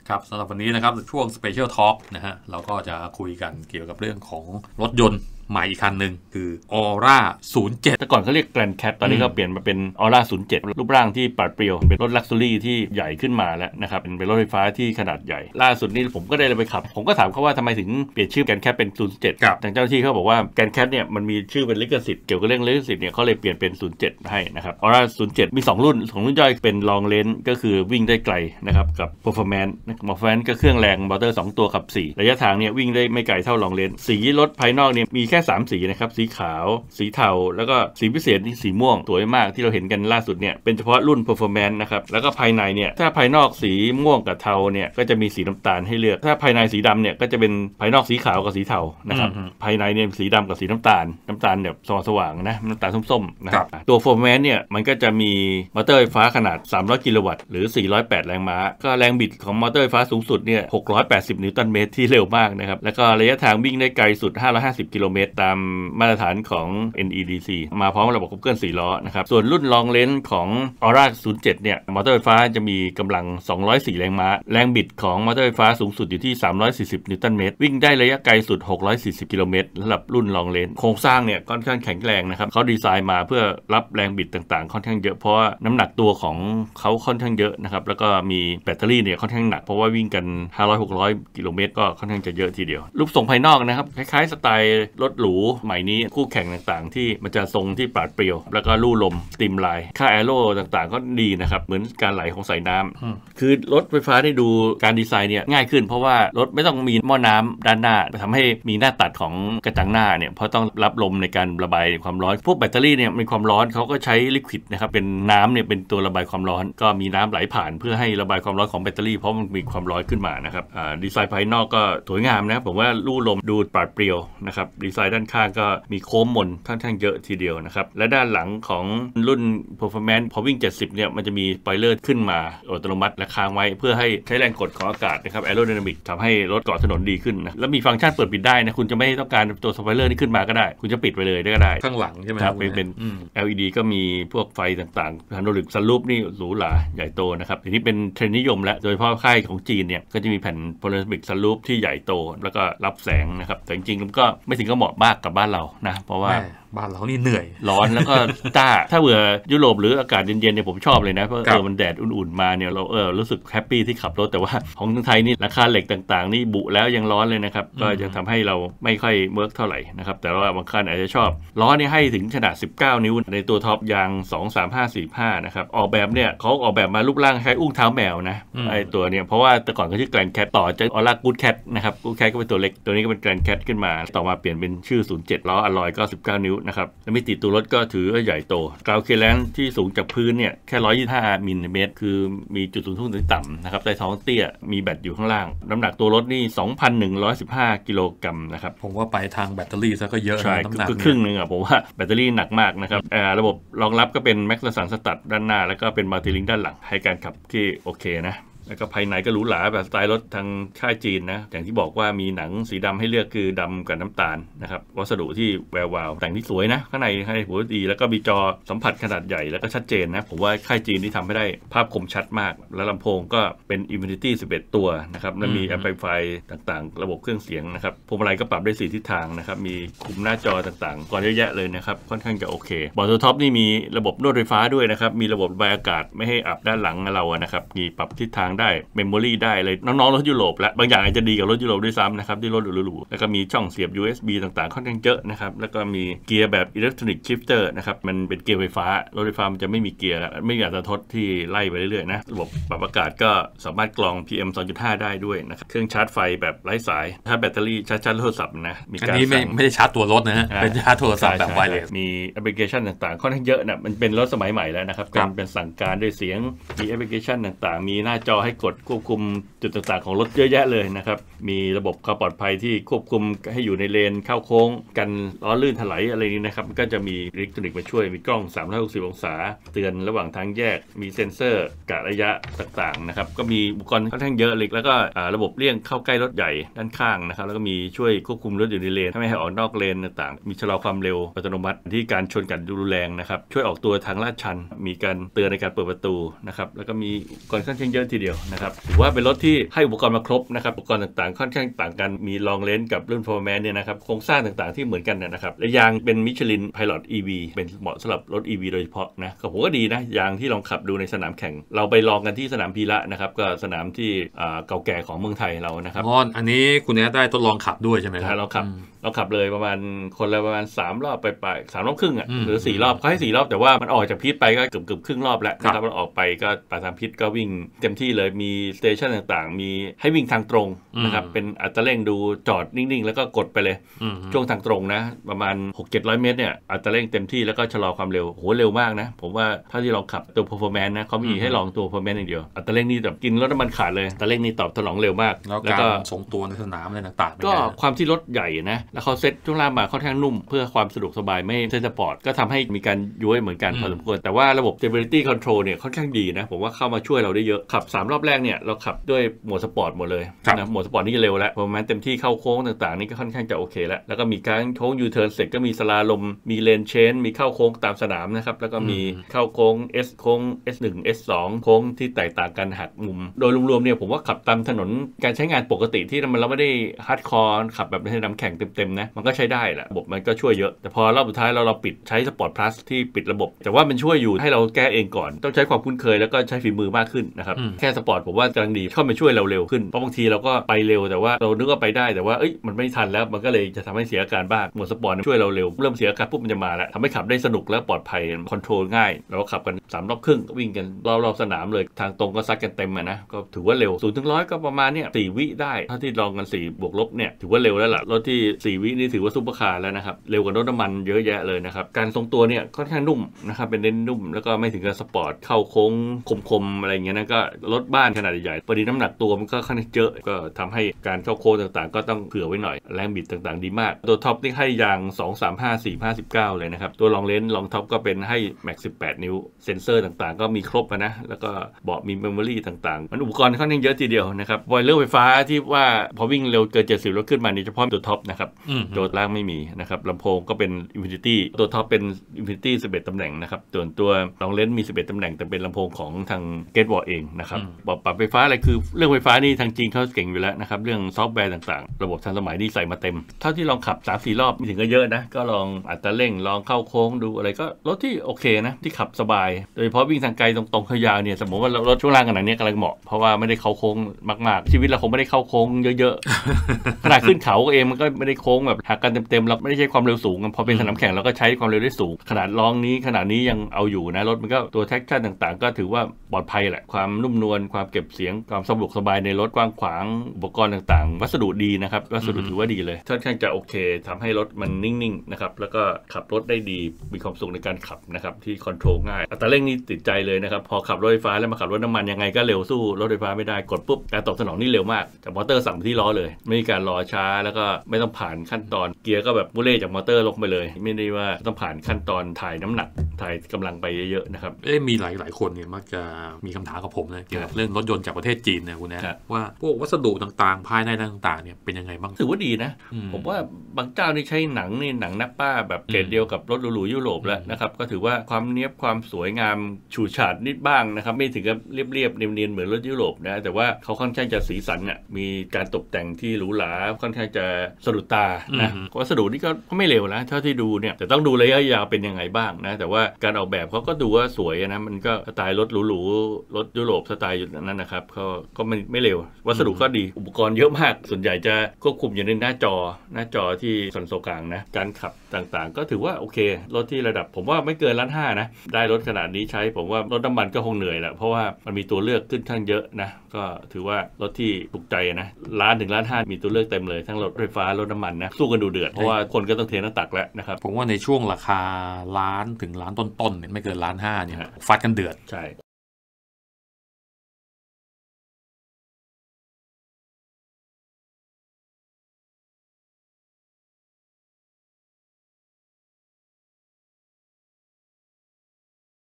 ครับสำหรับวันนี้นะครับช่วง Special Talk นะฮะเราก็จะคุยกันเกี่ยวกับเรื่องของรถยนต์ใหม่อีกคันหนึ่งคือ Aura 07 แต่ก่อนเขาเรียก Grand Cat ตอนนี้เขาเปลี่ยนมาเป็น Aura 07รูปร่างที่ปราดเปรียวเป็นรถลักซ์รี่ที่ใหญ่ขึ้นมาแล้วนะครับเป็นรถไฟฟ้าที่ขนาดใหญ่ล่าสุดนี้ผมก็ได้ไปขับผมก็ถามเขาว่าทำไมถึงเปลี่ยนชื่อ Grand Cat เป็น 07ทางเจ้าหน้าที่เขาบอกว่า Grand Cat เนี่ยมันมีชื่อเป็นลิขสิทธิ์เกี่ยวกับเรื่องลิขสิทธิ์เนี่ยเขาเลยเปลี่ยนเป็น 07 ให้นะครับ Aura 07 มี2รุ่นย่อยเป็น Long Range ก็คือวิ่งได้ไกลนะครับกับ Performance ก็เครื่องแรงมอเตอร์2ตัวขับ4ระยะทางเนี่ยวิ่งได้ไม่ไกลเท่า Long Range สีรถภายนอกเนี่ยมีแค่3สีนะครับสีขาวสีเทาแล้วก็สีพิเศษนี่สีม่วงสวยมากที่เราเห็นกันล่าสุดเนี่ยเป็นเฉพาะรุ่น Performance นะครับแล้วก็ภายในเนี่ยถ้าภายนอกสีม่วงกับเทาเนี่ยก็จะมีสีน้ำตาลให้เลือกถ้าภายในสีดำเนี่ยก็จะเป็นภายนอกสีขาวกับสีเทานะครับภายในเนี่ยสีดำกับสีน้ำตาลแบบสว่างๆนะน้ำตาลส้มๆนะครับตัว Performance เนี่ยมันก็จะมีมอเตอร์ไฟฟ้าขนาด300กิโลวัตต์หรือ408แรงม้าก็แรงบิดของมอเตอร์ไฟฟ้าสูงสุดเนี่ย680นิวตันเมตรที่เร็วมากนะครับแล้วก็ระยะทางวิ่งได้ไกลสุด550กิโลเมตรตามมาตรฐานของ NEDC มาพร้อมระบบขับเคลื่อน4ล้อนะครับส่วนรุ่น Long Range ของ Aura 07เนี่ยมอเตอร์ไฟฟ้าจะมีกำลัง204แรงม้าแรงบิดของมอเตอร์ไฟฟ้าสูงสุดอยู่ที่340นิวตันเมตรวิ่งได้ระยะไกลสุด640กิโลเมตรสำหรับรุ่น Long Range โครงสร้างเนี่ยค่อนข้างแข็งแรงนะครับเขาดีไซน์มาเพื่อรับแรงบิดต่างๆค่อนข้างเยอะเพราะว่าน้ำหนักตัวของเขาค่อนข้างเยอะนะครับแล้วก็มีแบตเตอรี่เนี่ยค่อนข้างหนักเพราะว่าวิ่งกัน 500-600 กิโลเมตรก็ค่อนข้างจะเยอะทีเดียวรูปทรงภายนอกนะครับคล้ายๆสไตล์รถหรูใหม่นี้คู่แข่งต่างๆที่มันจะทรงที่ปราดเปรียวแล้วก็ลู่ลมสตรีมไลน์ค่าแอโร่ต่างๆก็ดีนะครับเหมือนการไหลของสายน้ำคือรถไฟฟ้าได้ดูการดีไซน์เนี่ยง่ายขึ้นเพราะว่ารถไม่ต้องมีหม้อน้ำด้านหน้าทำให้มีหน้าตัดของกระจังหน้าเนี่ยเพราะต้องรับลมในการระบายความร้อนพวกแบตเตอรี่เนี่ยมีความร้อนเขาก็ใช้ลิควิดนะครับเป็นน้ำเนี่ยเป็นตัวระบายความร้อนก็มีน้ำไหลผ่านเพื่อให้ระบายความร้อนของแบตเตอรี่เพราะมันมีความร้อนขึ้นมานะครับดีไซน์ภายนอกก็สวยงามนะผมว่าลู่ลมดูปราดเปรียวนะครับดีไซน์ด้านข้างก็มีโค้งมนค่อนข้างเยอะทีเดียวนะครับและด้านหลังของรุ่น Performance พอวิ่ง70เนี่ยมันจะมีสปอยเลอร์ขึ้นมาอัตโนมัติและค้างไว้เพื่อให้ใช้แรงกดของอากาศนะครับแอโรไดนามิกทำให้รถเกาะถนนดีขึ้นนะแล้วมีฟังก์ชันเปิดปิดได้นะคุณจะไม่ต้องการตัวสปอยเลอร์นี้ขึ้นมาก็ได้คุณจะปิดไปเลยก็ได้ข้างหลังใช่ไหมครับเป็น LED ก็มีพวกไฟต่างๆพาโนรามิกซันรูฟนี่หรูหราใหญ่โตนะครับทีนี้เป็นเทรนด์นิยมแล้วโดยเฉพาะค่ายของจีนเนี่ยก็จะมีแผ่นพาโนรามิกซันรูฟที่ใหญ่โตแล้วก็รับแสงนะครับแต่จริงๆมันก็ไม่ถึงกับเหมาะมากกับบ้านเรานะเพราะว่าบ้านเรานี่เหนื่อยร้อนแล้วก็จ้าถ้าเบื่อยุโรปหรืออากาศเย็นๆเนี่ยผมชอบเลยนะเพราะมันแดดอุ่นๆมาเนี่ยเรารู้สึกแฮปปี้ที่ขับรถแต่ว่าของไทยนี่ราคาเหล็กต่างๆนี่บุแล้วยังร้อนเลยนะครับก็ยังทำให้เราไม่ค่อยเวิร์กเท่าไหร่นะครับแต่ว่าบางคันอาจจะชอบล้อนี่ให้ถึงขนาด19นิ้วในตัวท็อปยาง23545นะครับออกแบบเนี่ยเขาออกแบบมารูปร่างคล้ายอุ้งเท้าแมวนะไอตัวเนี่ยเพราะว่าแต่ก่อนก็ชื่อ Grand Cat ต่อจาก Aura Good Cat นะครับ Good Cat ก็เป็นตัวเล็กตัวนี้ก็เป็น Grand Cat ขึ้นมาต่อมาเปลี่ยนเป็นชื่อ07ล้ออลลอยก็19นิ้วนะครับและมิติตัวรถก็ถือว่าใหญ่โตกราวเคแลนที่สูงจากพื้นเนี่ยแค่125มิลลิเมตรคือมีจุดศูนย์ถ่วงที่ต่ำนะครับใต้ท้องเตี้ยมีแบตอยู่ข้างล่างน้ำหนักตัวรถนี่ 2,115 กิโลกรัมนะครับผมว่าไปทางแบตเตอรี่ซะก็เยอะใช่คือครึ่งนึงอ่ะผมว่าแบตเตอรี่หนักมากนะครับระบบรองรับก็เป็นแม็กซ์สันสตัดด้านหน้าแล้วก็เป็นมัลติลิงค์ด้านหลังให้การขับที่โอเคนะแล้วก็ภายในก็หรูหราแบบสไตล์รถทางค่ายจีนนะอย่างที่บอกว่ามีหนังสีดำให้เลือกคือดำกับน้ำตาลนะครับวัสดุที่แวววาวแต่งที่สวยนะข้างในหัวดีแล้วก็มีจอสัมผัสขนาดใหญ่แล้วก็ชัดเจนนะผมว่าค่ายจีนที่ทำให้ได้ภาพคมชัดมากแล้วลำโพงก็เป็น Infinity 11 ตัวนะครับและมี Amplify ต่างๆระบบเครื่องเสียงนะครับพวงมาลัยก็ปรับได้4ทิศทางนะครับมีคุมหน้าจอต่างๆก่อนเยอะแยะเลยนะครับค่อนข้างจะโอเคบอร์ดตัวท็อปนี่มีระบบนวดไฟฟ้าด้วยนะครับมีระบบระบายอากาศไม่ให้อับด้านหลังเรานะครับมีปรับทิศทางได้เมมโมรี่ได้เลยน้องๆรถยุโรปและบางอย่างอาจจะดีกับรถยุโรปด้วยซ้ำนะครับที่รถหรูๆแล้วก็มีช่องเสียบ USB ต่างๆค่อนข้างเยอะนะครับแล้วก็มีเกียร์แบบอิเล็กทรอนิกส์ชิฟเตอร์นะครับมันเป็นเกียร์ไฟฟ้ารถไฟฟ้ามันจะไม่มีเกียร์ไม่มีอัตราทดที่ไล่ไปเรื่อยๆนะระบบปรับอากาศก็สามารถกรอง PM 2.5 ได้ด้วยนะครับเครื่องชาร์จไฟแบบไร้สายถ้าแบตเตอรี่ชาร์จโทรศัพท์นะมีการนี้ไม่ได้ชาร์จตัวรถนะฮะเป็นชาร์จโทรศัพท์แบบไวเลสมีแอปพลิเคชันต่างๆค่อนข้างเยอะนะมันเป็นรถสมัยใหม่แล้วนะครับเป็นสั่งการด้วยเสียงมีแอปพลิเคชันต่างๆมีหน้าจอให้กดควบคุมจุดต่างๆของรถเยอะแยะเลยนะครับมีระบบความปลอดภัยที่ควบคุมให้อยู่ในเลนเข้าโค้งกันล้อลื่นถลายอะไรนี้นะครับก็จะมีอิเล็กทรอนิกส์มาช่วยมีกล้อง360องศาเตือนระหว่างทางแยกมีเซ็นเซอร์กะระยะต่างๆนะครับก็มีอุปกรณ์ค่อนข้างเยอะเลยแล้วก็ระบบเลี่ยงเข้าใกล้รถใหญ่ด้านข้างนะครับแล้วก็มีช่วยควบคุมรถอยู่ในเลนไม่ให้ออกนอกเลนต่างๆมีชะลอความเร็วอัตโนมัติที่การชนกันรุนแรงนะครับช่วยออกตัวทางลาดชันมีการเตือนในการเปิดประตูนะครับแล้วก็มีอุปกรณ์ค่อนข้างเยอะทีเดียวดียวนะครับถือว่าเป็นรถที่ให้อุปกรณ์มาครบนะครับอุปกรณ์ต่างๆค่อนข้างต่างกันมีลองเลนส์กับรุ่น Performance เนี่ยนะครับโครงสร้างต่างๆที่เหมือนกันนะครับและยางเป็น Michelin Pilot EV เป็นเหมาะสำหรับรถ EV โดยเฉพาะนะก็ผมก็ดีนะยางที่ลองขับดูในสนามแข่งเราไปลองกันที่สนามพีระนะครับก็สนามที่เก่าแก่ของเมืองไทยเรานะครับอันนี้คุณแอดได้ทดลองขับด้วยใช่ไหมครับเราขับเลยประมาณคนละประมาณ3 รอบไป3 รอบครึ่งหรือ4 รอบเขาให้4 รอบแต่ว่ามันออกจากพิษไปก็เกือบครึ่งรอบแล้วนะครับมันออกไปก็ไปตามพิษก็วิ่งเต็มที่เลยมีสเตชันต่างๆมีให้วิ่งทางตรงนะครับเป็นอัตราเร่งดูจอดนิ่งๆแล้วก็กดไปเลยช่วงทางตรงนะประมาณ 600-700 เมตรเนี่ยอัตราเร่งเต็มที่แล้วก็ชะลอความเร็วโหเร็วมากนะผมว่าถ้าที่ลองขับตัว Performance นะเขามีให้ลองตัว Performance อย่างเดียวอัตราเร่งนี่แบบกินรถน้ำมันขาดเลยอัตราเร่งนี่ตอบสนองเร็วมากแล้วก็ทรงตัวในสนามอะไรต่างๆก็ความที่รถใหญ่นะแล้วเขาเซ็ตช่วงล่างมาค่อนข้างนุ่มเพื่อความสะดวกสบายไม่เซ็ตสปอร์ตก็ทำให้มีการย้วยเหมือนกันพอสมควรแต่ว่าระบบ Stability Control เนี่ยค่อนข้างดีนะผมว่าเข้ามาช่วยเราได้เยอะขับ3 รอบแรกเนี่ยเราขับด้วยโหมดสปอร์ตหมดเลยนะโหมดสปอร์ตนี่จะเร็วแล้วประมาณเต็มที่เข้าโค้งต่างๆนี่ก็ค่อนข้างจะโอเคแล้วก็มีการโค้งยูเทิร์นเสร็จก็มีสลาลมมีเลนเชนมีเข้าโค้งตามสนามนะครับแล้วก็มีเข้าโค้ง S โค้ง S1 S2 โค้งที่แตกต่างกันหักมุมโดยรวมๆเนี่ยผมว่าขับตามถนนการใช้งานปกติที่เราไม่ได้ฮาร์ดคอร์ขับแบบในสนามแข่งเต็มๆนะมันก็ใช้ได้แหละระบบมันก็ช่วยเยอะแต่พอรอบสุดท้ายเราปิดใช้สปอร์ตพลัสที่ปิดระบบแต่ว่ามันช่วยอยู่ให้เราแก้เองก่อนต้องใช้ความคุ้นเคยแล้วก็ใช้ฝีมือมากขึ้นนะครับแค่สปอร์ตผมว่ากำลังดีเข้ามาช่วยเราเร็วขึ้นเพราะบางทีเราก็ไปเร็วแต่ว่าเรานึกว่าไปได้แต่ว่ามันไม่ทันแล้วมันก็เลยจะทำให้เสียอาการบ้างโหมดสปอร์ตช่วยเราเร็วเริ่มเสียอาการปุ๊บมันจะมาแล้วทำให้ขับได้สนุกและปลอดภัยคอนโทรลง่ายเราขับกัน3 รอบครึ่งวิ่งกันรอบสนามเลยทางตรงก็ซัดกันเต็มนะก็ถือว่าเร็ว0 ถึง 100ก็ประมาณเนี่ย4 วิได้ถ้าที่ลองกัน4 บวกลบเนี่ยถือว่าเร็วแล้วล่ะรถที่4 วินี่ถือว่าซุปเปอร์คาร์แล้วนะครับเร็วกว่ารถน้ำมันเยอะแยะเลยนะครับการทรงตัวเนี่ยค่อนข้างนุ่มนะครับเป็นเน้นนุ่มแล้วก็ไม่ถึงกับสปอร์ตเข้าโค้งคมๆอะไรเงี้ยนะก็รถบ้านขนาดใหญ่พอดีน้ำหนักตัวมันก็ค่อนข้างเยอะก็ทำให้การเข้าโค้งต่างๆก็ต้องเผื่อไว้หน่อยแรงบิดต่างๆดีมากตัวท็อปนี่ให้ยาง235/459เลยนะครับตัวลองเลนส์ลองท็อปก็เป็นให้แม็ก18 นิ้วเซ็นเซอร์ต่างๆก็มีครบนะแล้วก็เบาะมีเมมโมรี่ต่างๆมันอุปกรณ์ค่อนข้างเยอะทีเดียวนะครับบอยเลอร์ไฟฟ้าที่ว่าพอวิ่งเร็วเกิน70แล้วขึ้นมานี่เฉพาะตัวท็อปนะครับตัวล่างไม่มีนะครับลำโพงก็เป็น Infinity ตัวท็อปเป็น Infinity 11 ตำแหน่งนะครับส่วนตัวลองเลนส์มี11 ตำแหน่งแต่เป็นลำโพงของทาง Gateway เองนะครับปรับไฟฟ้าอะไรคือเรื่องไฟฟ้านี่ทางจีนเขาเก่งอยู่แล้วนะครับเรื่องซอฟต์แวร์ต่างๆระบบทันสมัยนี่ใส่มาเต็มเท่าที่ลองขับ 3-4 รอบมีถึงก็เยอะนะก็ลองอัตราเร่งลองเข้าโค้งดูอะไรก็รถที่โอเคนะที่ขับสบายโดยเฉพาะวิ่งทางไกลตรงๆยาวเนี่ยสมมติว่ารถช่วงล่างขนาดนี้กำลังเหมาะเพราะว่าไม่ได้เข้าโค้งมากๆชีวิตเราคงไม่ได้เข้าโค้งเยอะๆขนาดขึ้นเขาเองมันก็ไม่ได้โค้งแบบหักกันเต็มๆเราไม่ได้ใช้ความเร็วสูงพอเป็นสนามแข่งเราก็ใช้ความเร็วได้สูงขนาดลองนี้ขนาดนี้ยังเอาอยู่นะรถมันก็ตัวแท็กชั่นต่างๆก็ถือว่าปลอดภัยแหละความนุ่มนวลความเก็บเสียงความสะดวกสบายในรถกว้างขวางอุปกรณ์ต่างๆวัสดุดีนะครับวัสดุถือว่าดีเลยค่อนข้างจะโอเคทำให้รถมันนิ่งๆนะครับแล้วก็ขับรถได้ดีมีความสุขในการขับนะครับที่คอนโทรลง่ายอัตราเร่งนี่ติดใจเลยนะครับพอขับรถไฟฟ้าแล้วมาขับรถน้ำมันยังไงก็เร็วสู้รถไฟฟ้าไม่ได้กดปุ๊บการตอบสนองนี่เร็วมากจากมอเตอร์สั่งไปที่ล้อเลยไม่มีการรอช้าแล้วก็ไม่ต้องผ่านขั้นตอนเกียร์ก็แบบมุเล่จากมอเตอร์ลงไปเลยไม่ได้ว่าต้องผ่านขั้นตอนถ่ายน้ำหนักถ่ายกำลังไปเยอะๆนะครับมีหลายคนเนี่ยมักจะมีคำถามกับผมนะเกี่ยวกับเรื่องรถยนต์จากประเทศจีนนะคุณนะว่าพวกวัสดุต่างๆภายในต่างๆเนี่ยเป็นยังไงบ้างถือว่าดีนะผมว่าบางเจ้านี่ใช้หนังนักป้าแบบเกรดเดียวกับรถหรูๆยุโรปแล้วนะครับก็ถือว่าความเนียบความสวยงามฉูดฉาดนิดบ้างนะครับไม่ถึงกับเรียบๆเนียนๆเหมือนรถยุโรปนะแต่ว่าเขาค่อนข้างจะสีสันเนี่ยมีการตกแต่งที่หรูหราค่อนข้างจะสะดุดตานะวัสดุนี่ก็ไม่เลวนะเท่าที่ดูเนี่ยแต่ต้องดูระยะยาวเป็นยังไงบ้างนะแต่ว่าการออกแบบเขาก็ดูว่าสวยนะมันก็สไตล์รถหรูๆรถยุโรปสไตล์อยู่นั้นนะครับก็ไม่เลววัสดุก็ดีอุปกรณ์เยอะมากส่วนใหญ่จะควบคุมอยู่ในหน้าจอที่คอนโซลกลางนะการขับต่างๆก็ถือว่าโอเครถที่ระดับผมว่าไม่เกิน1.5 ล้านนะได้รถขนาดนี้ใช้ผมว่ารถน้ำมันก็คงเหนื่อยแหละเพราะว่ามันมีตัวเลือกขึ้นทั้งเยอะนะก็ถือว่ารถที่ถูกใจนะ1 ล้านถึง1.5 ล้านมีตัวเลือกเต็มเลยทั้งรถไฟฟ้ารถน้ำมันนะสู้กันดูเดือดเพราะว่าคนก็ต้องเทน้ำตักแล้วนะครับผมว่าในช่วงราคา1 ล้านถึง1 ล้านต้นๆเนี่ยไม่เกิน1.5 ล้านเนี่ยฟัดกันเดือดใช่